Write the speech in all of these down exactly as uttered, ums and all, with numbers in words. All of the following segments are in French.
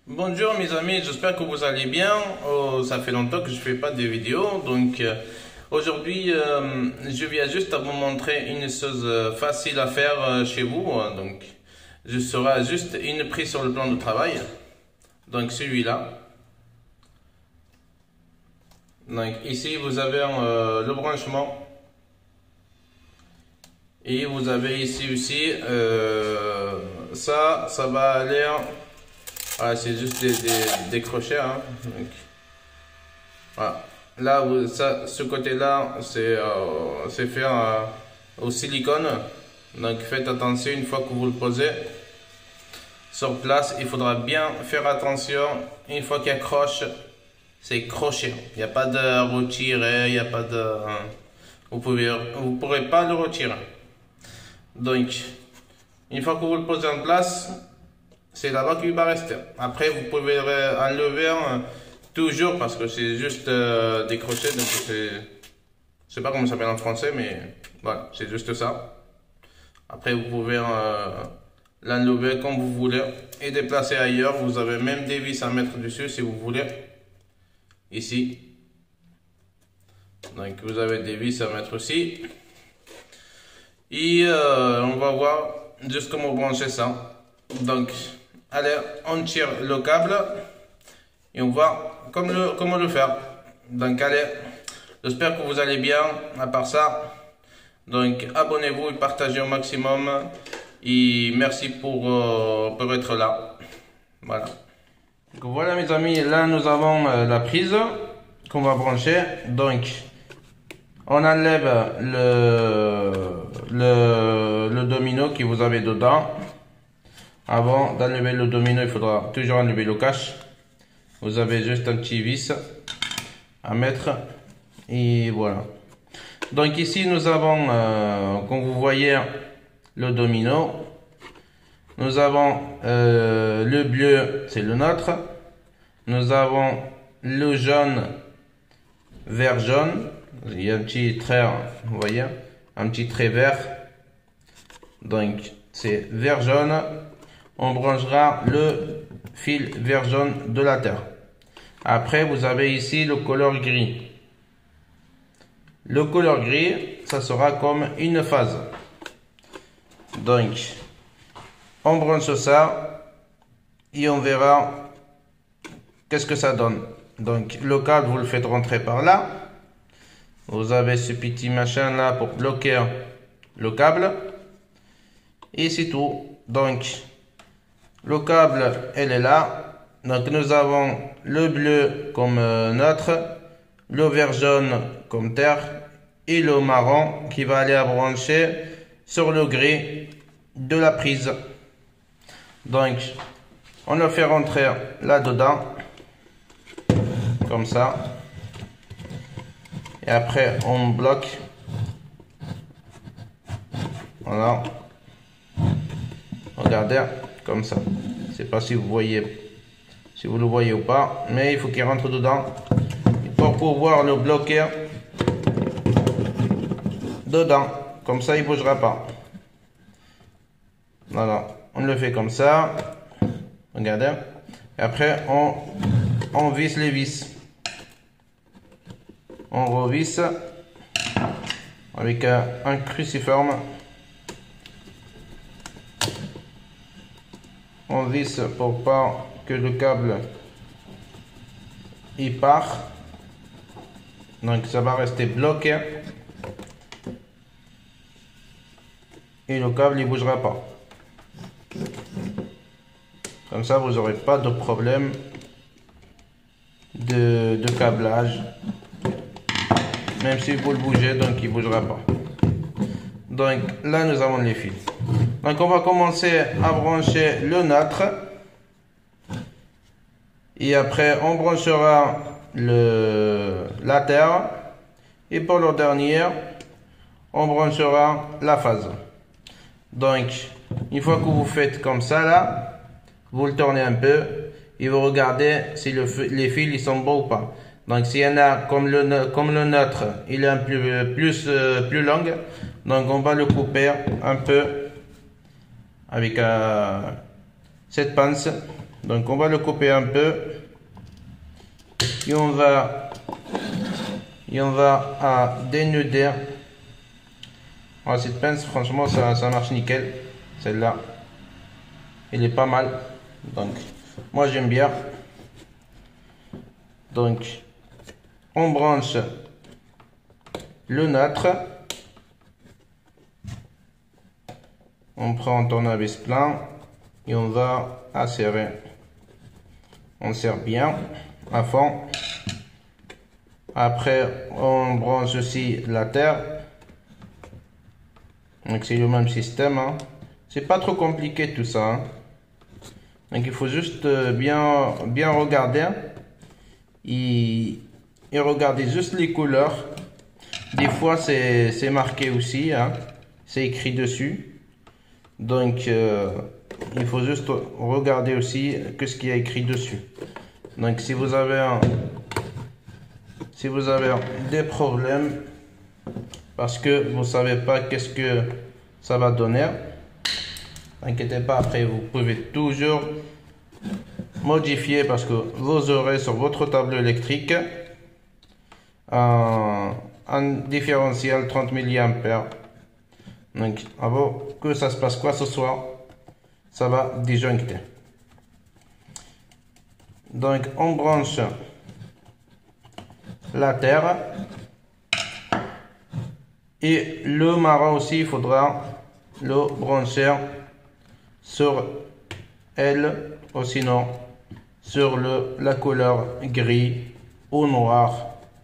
Bonjour mes amis, j'espère que vous allez bien. Oh, ça fait longtemps que je fais pas de vidéos, donc euh, aujourd'hui euh, je viens juste à vous montrer une chose euh, facile à faire euh, chez vous. Donc je serai juste une prise sur le plan de travail. Donc celui-là. Donc ici vous avez euh, le branchement. Et vous avez ici aussi euh, ça, ça va aller. Voilà, c'est juste des, des, des crochets. Hein. Donc, voilà. Là, vous, ça, ce côté-là, c'est euh, fait euh, au silicone. Donc faites attention une fois que vous le posez sur place. Il faudra bien faire attention. Une fois qu'il accroche, c'est crochet. Il n'y a pas de retirer, il n'y a pas de. Vous pouvez, vous pourrez pas le retirer. Donc, une fois que vous le posez en place, c'est là-bas qu'il va rester. Après, vous pouvez enlever euh, toujours parce que c'est juste euh, des crochets. Donc c'est, je sais pas comment ça s'appelle en français, mais voilà, c'est juste ça. Après, vous pouvez euh, l'enlever comme vous voulez et déplacer ailleurs. Vous avez même des vis à mettre dessus si vous voulez. Ici. Donc, vous avez des vis à mettre aussi. Et euh, on va voir juste comment brancher ça. Donc, allez, on tire le câble et on voit comment le, comment le faire. Donc, allez, j'espère que vous allez bien. À part ça, donc abonnez-vous et partagez au maximum. Et merci pour, euh, pour être là. Voilà. Donc, voilà mes amis, là nous avons euh, la prise qu'on va brancher. Donc, on enlève le, le, le domino que vous avez dedans. Avant d'enlever le domino, il faudra toujours enlever le cache. Vous avez juste un petit vis à mettre. Et voilà. Donc ici, nous avons, euh, comme vous voyez, le domino. Nous avons euh, le bleu, c'est le nôtre. Nous avons le jaune, vert jaune. Il y a un petit trait, vous voyez, un petit trait vert. Donc c'est vert jaune. On branchera le fil vert jaune de la terre. Après, vous avez ici le couleur gris. Le couleur gris, ça sera comme une phase. Donc, on branche ça et on verra qu'est-ce que ça donne. Donc, le câble, vous le faites rentrer par là. Vous avez ce petit machin là pour bloquer le câble. Et c'est tout. Donc, le câble, elle est là. Donc, nous avons le bleu comme euh, notre, le vert jaune comme terre et le marron qui va aller brancher sur le gris de la prise. Donc, on le fait rentrer là-dedans, comme ça. Et après, on bloque. Voilà. Regardez. Comme ça. Je ne sais pas si vous voyez, si vous le voyez ou pas, mais il faut qu'il rentre dedans pour pouvoir le bloquer dedans. Comme ça, il ne bougera pas. Voilà, on le fait comme ça. Regardez. Et après, on, on visse les vis. On revisse avec un, un cruciforme. On visse pour pas que le câble il part. Donc ça va rester bloqué. Et le câble il bougera pas. Comme ça vous n'aurez pas de problème de, de câblage. Même si vous le bougez, donc il bougera pas. Donc là nous avons les fils. Donc on va commencer à brancher le nôtre. Et après on branchera le, la terre. Et pour le dernier, on branchera la phase. Donc une fois que vous faites comme ça là, vous le tournez un peu. Et vous regardez si le, les fils ils sont bons ou pas. Donc s'il y en a comme le, comme le nôtre, il est un peu plus, plus, plus long. Donc on va le couper un peu avec euh, cette pince Donc on va le couper un peu. Et on va, et on va à dénuder. Ah, cette pince, franchement, ça, ça marche nickel. Celle-là, elle est pas mal. Donc, moi j'aime bien. Donc, on branche le nôtre. On prend un tournevis plein et on va asserrer. On serre bien à fond. Après, on branche aussi la terre. Donc c'est le même système. Hein. C'est pas trop compliqué tout ça. Hein. Donc il faut juste bien, bien regarder et, et regarder juste les couleurs. Des fois c'est marqué aussi, hein. C'est écrit dessus. Donc euh, il faut juste regarder aussi que ce qu'il y a écrit dessus. Donc si vous avez un, si vous avez des problèmes parce que vous savez pas qu'est-ce que ça va donner, n'inquiétez pas, après vous pouvez toujours modifier parce que vous aurez sur votre tableau électrique un, un différentiel trente milliampères. Donc avant que ça se passe quoi ce soir, ça va disjoncter. Donc on branche la terre et le marron aussi, il faudra le brancher sur elle ou sinon sur le, la couleur gris ou noir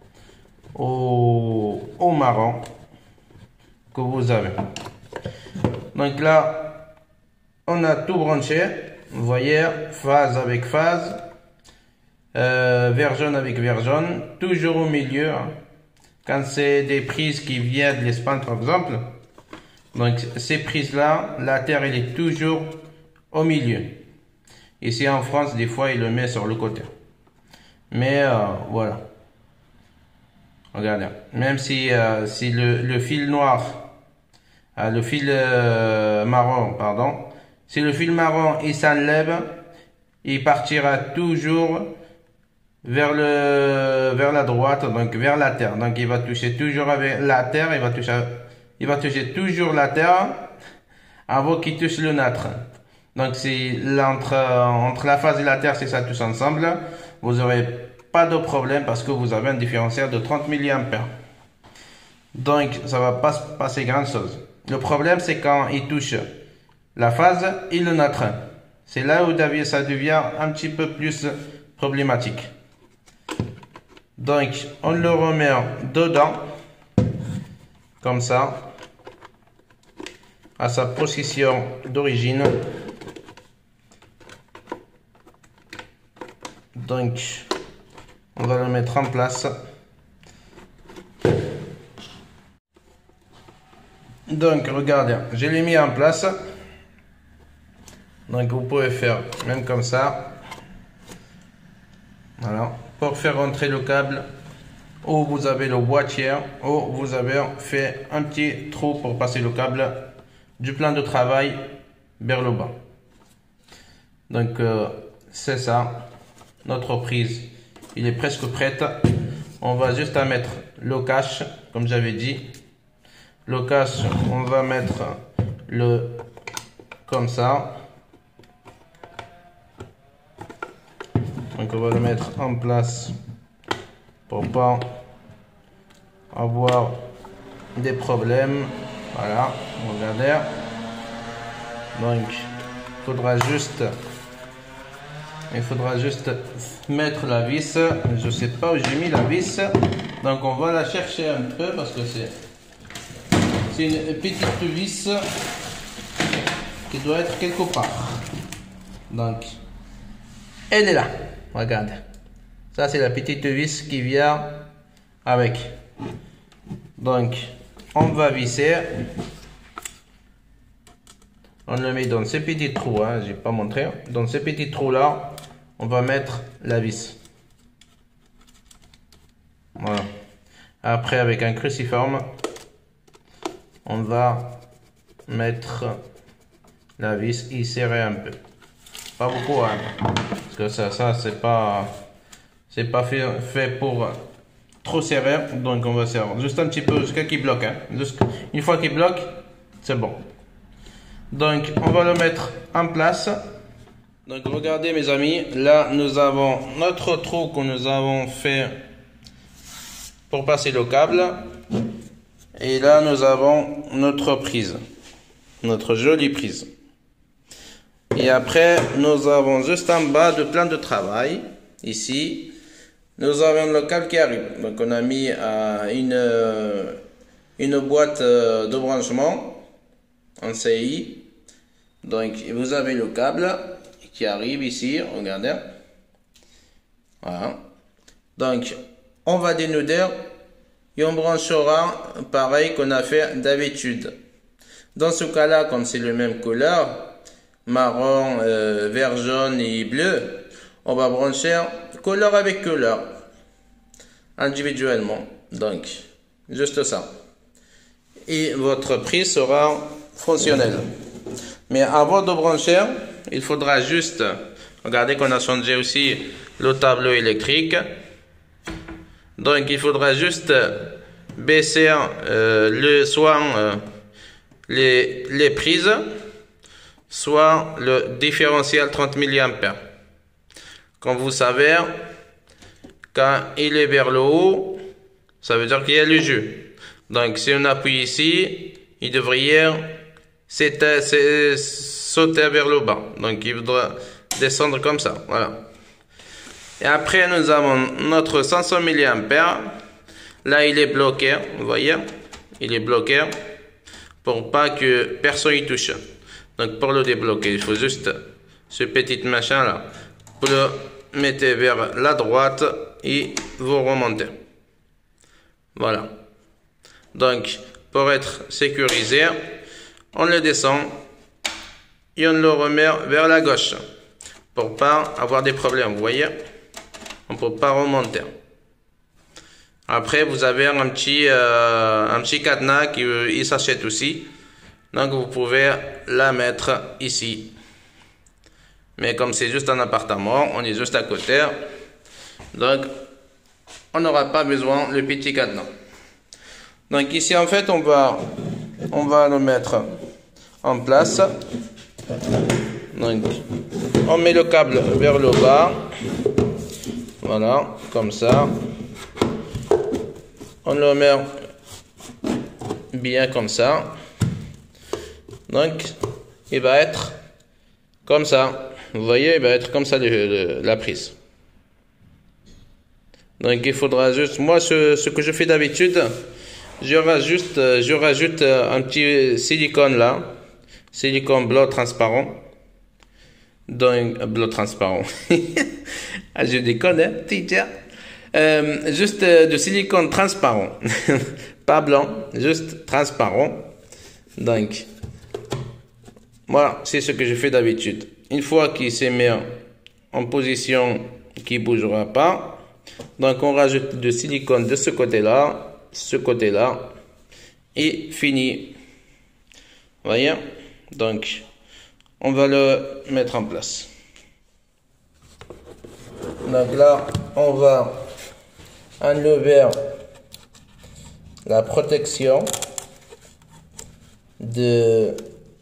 ou, ou marron que vous avez. Donc là on a tout branché, vous voyez, phase avec phase, euh, vert jaune avec vert jaune, toujours au milieu. Hein. Quand c'est des prises qui viennent de l'Espagne par exemple, donc ces prises là, la terre elle est toujours au milieu. Ici en France, des fois il le met sur le côté. Mais euh, voilà. Regardez, même si, euh, si le, le fil noir, euh, le fil euh, marron, pardon, si le fil marron il s'enlève, il partira toujours vers le vers la droite, donc vers la terre. Donc il va toucher toujours avec la terre, il va toucher il va toucher toujours la terre avant qu'il touche le nôtre. Donc c'est entre entre la phase et la terre, si ça touche ensemble, vous aurez pas de problème parce que vous avez un différentiel de trente milliampères. Donc ça va pas se passer grand chose. Le problème c'est quand il touche la phase et le nôtre. C'est là où ça devient un petit peu plus problématique. Donc on le remet dedans comme ça à sa position d'origine. Donc on va le mettre en place. Donc regardez, je l'ai mis en place. Donc vous pouvez faire même comme ça. Voilà, pour faire rentrer le câble où vous avez le boîtier, où vous avez fait un petit trou pour passer le câble du plan de travail vers le bas. Donc euh, c'est ça, notre prise, il est presque prête. On va juste à mettre le cache, comme j'avais dit. Le cache, on va mettre le comme ça. Donc on va le mettre en place pour pas avoir des problèmes. Voilà, regardez. Donc il faudra juste il faudra juste mettre la vis. Je sais pas où j'ai mis la vis, donc on va la chercher un peu parce que c'est c'est une petite vis qui doit être quelque part. Donc elle est là. Regarde, ça c'est la petite vis qui vient avec. Donc on va visser. On le met dans ces petits trous, hein, j'ai pas montré. Dans ces petits trous là, on va mettre la vis. Voilà. Après avec un cruciforme, on va mettre la vis et serrer un peu. Pas beaucoup, hein. Parce que ça, ça c'est pas, c'est pas fait, fait pour trop serré. Donc on va serrer juste un petit peu jusqu'à qu'il bloque. Hein. Juste, une fois qu'il bloque, c'est bon. Donc on va le mettre en place. Donc regardez mes amis, là nous avons notre trou que nous avons fait pour passer le câble. Et là nous avons notre prise, notre jolie prise. Et après nous avons juste en bas de plan de travail, ici, nous avons le câble qui arrive. Donc on a mis euh, une, une boîte de branchement en C I. Donc vous avez le câble qui arrive ici, regardez. Voilà. Donc on va dénouder et on branchera pareil qu'on a fait d'habitude. Dans ce cas-là, comme c'est le même couleur, marron, euh, vert, jaune et bleu, on va brancher couleur avec couleur individuellement. Donc juste ça. Et votre prise sera fonctionnelle. Mais avant de brancher, il faudra juste, regardez qu'on a changé aussi le tableau électrique. Donc il faudra juste baisser euh, le, soit euh, les, les prises, soit le différentiel trente milliampères. Comme vous savez, quand il est vers le haut, ça veut dire qu'il y a le jus. Donc si on appuie ici, il devrait sauter vers le bas. Donc il faudra descendre comme ça. Voilà. Et après nous avons notre cinq cents milliampères. Là il est bloqué. Vous voyez, il est bloqué pour pas que personne y touche. Donc pour le débloquer, il faut juste ce petit machin là. Vous le mettez vers la droite et vous remontez. Voilà. Donc pour être sécurisé, on le descend et on le remet vers la gauche pour pas avoir des problèmes. Vous voyez, on peut pas remonter. Après vous avez un petit euh, un petit cadenas qui euh, il s'achète aussi, donc vous pouvez la mettre ici. Mais comme c'est juste un appartement, on est juste à côté, donc on n'aura pas besoin le petit cadenas. Donc ici en fait on va on va le mettre en place. Donc on met le câble vers le bas, voilà, comme ça. On le met bien comme ça. Donc il va être comme ça. Vous voyez, il va être comme ça le, le, la prise. Donc il faudra juste, moi ce, ce que je fais d'habitude, je rajoute, je rajoute un petit silicone là, silicone bleu transparent. Donc bleu transparent. Ah, je déconne, hein, teacher. Euh, juste euh, de silicone transparent, pas blanc, juste transparent. Donc voilà, c'est ce que je fais d'habitude. Une fois qu'il s'est mis en position qui ne bougera pas, donc on rajoute de silicone de ce côté-là, ce côté-là, et fini. Vous voyez? Donc, on va le mettre en place. Donc là, on va enlever la protection de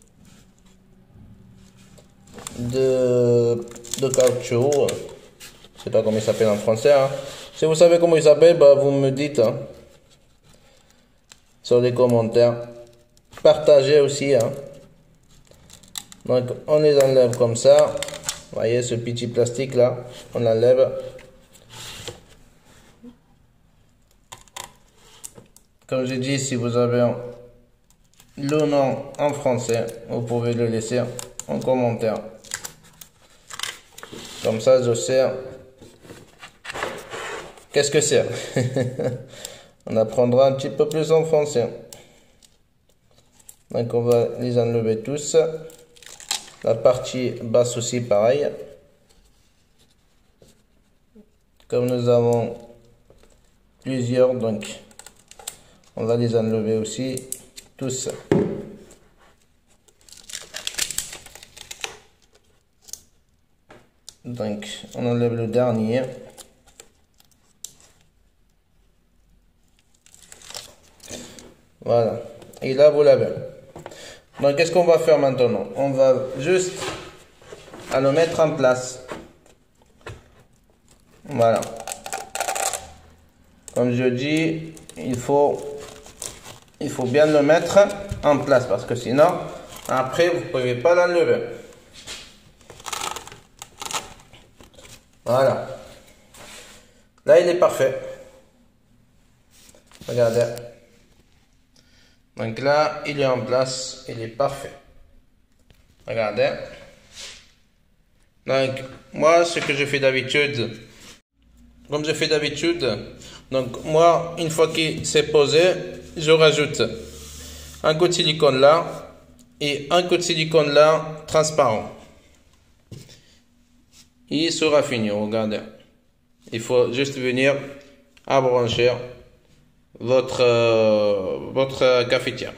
de, de caoutchouc. Je sais pas comment il s'appelle en français. Hein. Si vous savez comment il s'appelle, bah, vous me dites hein, sur les commentaires. Partagez aussi. Hein. Donc on les enlève comme ça. Vous voyez ce petit plastique là, on l'enlève. Comme j'ai dit, si vous avez le nom en français, vous pouvez le laisser en commentaire. Comme ça, je sais qu'est-ce que c'est. On apprendra un petit peu plus en français. Donc, on va les enlever tous. La partie basse aussi, pareil. Comme nous avons plusieurs, donc on va les enlever aussi tous. Donc, on enlève le dernier. Voilà. Et là, vous l'avez. Donc, qu'est-ce qu'on va faire maintenant? On va juste à le mettre en place. Voilà. Comme je dis, il faut, il faut bien le mettre en place parce que sinon, après, vous ne pouvez pas l'enlever. Voilà. Là, il est parfait. Regardez. Donc là, il est en place, il est parfait. Regardez. Donc, moi, ce que je fais d'habitude, comme je fais d'habitude, donc moi, une fois qu'il s'est posé, je rajoute un coup de silicone là et un coup de silicone là, transparent. Il sera fini, regardez. Il faut juste venir à brancher votre, euh, votre cafetière.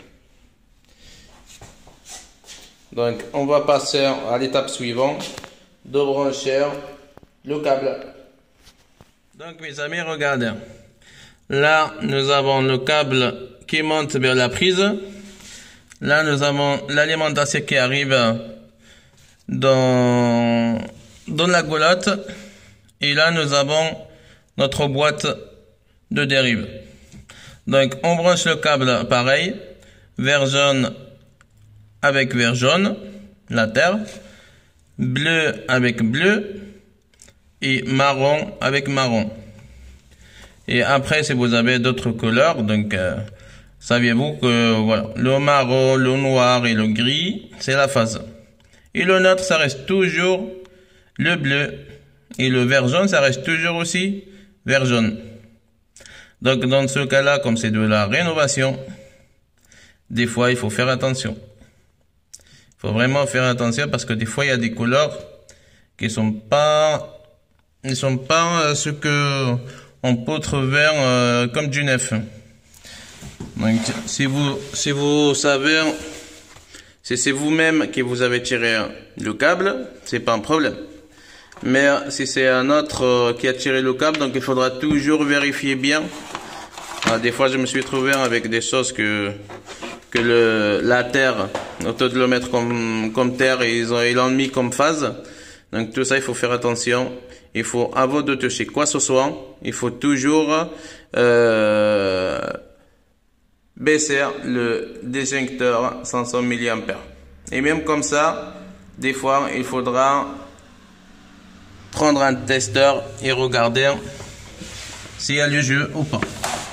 Donc, on va passer à l'étape suivante de brancher le câble. Donc, mes amis, regardez. Là, nous avons le câble qui monte vers la prise. Là, nous avons l'alimentation qui arrive dans, dans la goulotte. Et là, nous avons notre boîte de dérive. Donc, on branche le câble pareil, vert jaune avec vert jaune, la terre, bleu avec bleu et marron avec marron. Et après, si vous avez d'autres couleurs, donc euh, saviez-vous que voilà, le marron, le noir et le gris, c'est la phase. Et le neutre, ça reste toujours le bleu. Et le vert jaune, ça reste toujours aussi vert jaune. Donc, dans ce cas-là, comme c'est de la rénovation, des fois, il faut faire attention. Il faut vraiment faire attention parce que des fois, il y a des couleurs qui sont pas, ne sont pas ce que on peut trouver euh, comme du neuf. Donc, si vous, si vous savez, si c'est vous-même qui vous avez tiré le câble, c'est pas un problème. Mais si c'est un autre qui a tiré le câble, donc il faudra toujours vérifier bien. Alors, des fois, je me suis trouvé avec des choses que que le la terre, au lieu de le mettre comme comme terre, ils ont ils l'ont mis comme phase. Donc tout ça, il faut faire attention. Il faut, avant de toucher quoi que ce soit, il faut toujours euh, baisser le déjecteur cinq cents milliampères. Et même comme ça, des fois, il faudra prendre un testeur et regarder s'il y a le jeu ou pas.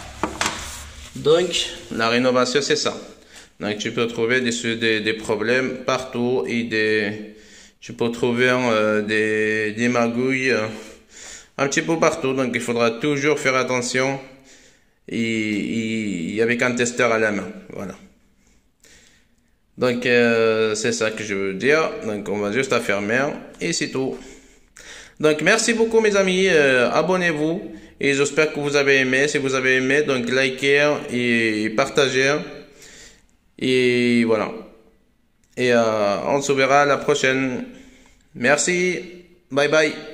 Donc, la rénovation, c'est ça. Donc, tu peux trouver des, des, des problèmes partout et des, tu peux trouver euh, des, des magouilles euh, un petit peu partout. Donc, il faudra toujours faire attention et, et avec un testeur à la main. Voilà. Donc, euh, c'est ça que je veux dire. Donc, on va juste la fermer et c'est tout. Donc, merci beaucoup mes amis, euh, abonnez-vous et j'espère que vous avez aimé. Si vous avez aimé, donc likez et partagez. Et voilà. Et euh, on se verra la prochaine. Merci. Bye bye.